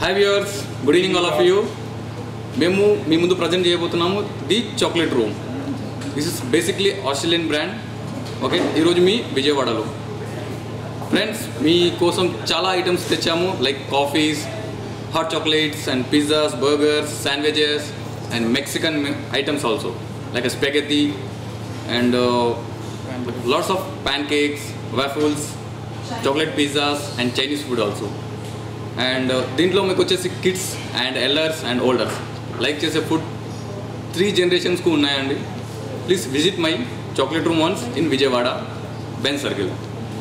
Hi viewers, good evening all of you. మేము మీ ముందు present చేయబోతున్నాము the chocolate room. This is basically Australian brand. Okay, ఈరోజు మీ విజయవాడలో ఫ్రెండ్స్ మీ కోసం చాలా ఐటమ్స్ తెచ్చాము, like coffees, hot chocolates and pizzas, burgers, sandwiches and Mexican items also like spaghetti and lots of pancakes, waffles, chocolate pizzas and Chinese food also. And దీంట్లో మీకు వచ్చేసి kids and elders and olders like చేసే food 3 generations-కు ఉన్నాయండి. Please visit my chocolate room once in Vijayawada, Benz circle.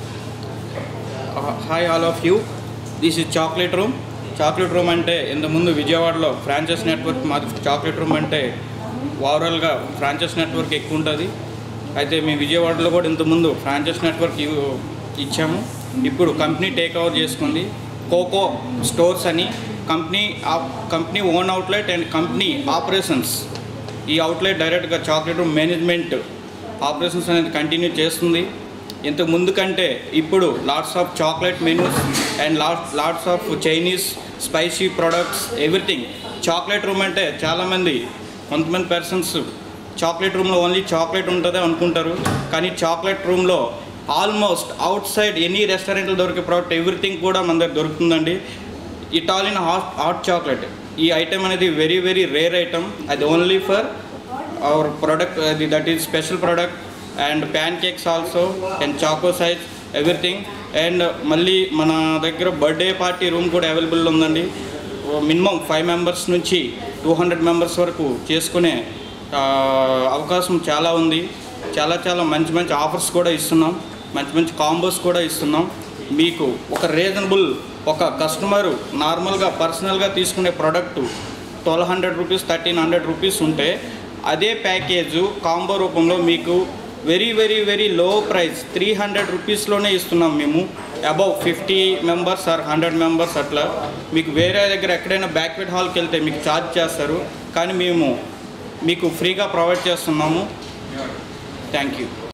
Hi all of you, this is chocolate room. Chocolate room అంటే ఇంతకుముందు విజయవాడలో franchise network, మాది చాక్లెట్ రూమ్ అంటే ఓవరాల్గా ఫ్రాంచైజ్ నెట్వర్క్ ఎక్కువ ఉంటుంది. అయితే మీ విజయవాడలో కూడా ఇంతకుముందు ఫ్రాంచైజ్ నెట్వర్క్ ఇచ్చాము. ఇప్పుడు కంపెనీ టేక్ ఓవర్ చేసుకుంది. కోకో స్టోర్స్ అని company own outlet and company operations. ఈ అవుట్లెట్ డైరెక్ట్గా చాక్లెట్ రూమ్ మేనేజ్మెంట్ ఆపరేషన్స్ అనేది కంటిన్యూ చేస్తుంది. ఇంతకు ముందు కంటే ఇప్పుడు lots of chocolate menus and lots of Chinese spicy products, everything. Chocolate room అంటే కొంతమంది పర్సన్స్ చాక్లెట్ రూమ్లో ఓన్లీ చాక్లెట్ ఉంటుందే అనుకుంటారు. కానీ చాక్లెట్ రూమ్లో ఆల్మోస్ట్ అవుట్ సైడ్ ఎనీ రెస్టారెంట్లో దొరికే ప్రోడక్ట్ ఎవ్రీథింగ్ కూడా మన దగ్గర దొరుకుతుందండి. ఇటాలియన్ హాట్ చాక్లెట్, ఈ ఐటెం అనేది వెరీ వెరీ రేర్ ఐటమ్. అది ఓన్లీ ఫర్ అవర్ ప్రోడక్ట్, అది that is special product. And pancakes also and choco size everything. And మళ్ళీ మన దగ్గర బర్త్డే పార్టీ రూమ్ కూడా అవైలబుల్ ఉందండి. మినిమం 5 members నుంచి 200 members వరకు చేసుకునే అవకాశం చాలా ఉంది. చాలా మంచి ఆఫర్స్ కూడా ఇస్తున్నాం, మంచి కాంబోస్ కూడా ఇస్తున్నాం. మీకు ఒక రీజనబుల్, ఒక కస్టమరు నార్మల్గా పర్సనల్గా తీసుకునే ప్రోడక్టు 1200 రూపీస్, 1300 రూపీస్ ఉంటే అదే ప్యాకేజు కాంబో రూపంలో మీకు very very very low price 300 రూపీస్లోనే ఇస్తున్నాం మేము. అబౌవ్ 50 members ఆర్ 100 members అట్లా. మీకు వేరే దగ్గర ఎక్కడైనా బ్యాక్వెట్ హాల్కి వెళ్తే మీకు ఛార్జ్ చేస్తారు, కానీ మేము మీకు ఫ్రీగా ప్రొవైడ్ చేస్తున్నాము. Thank you.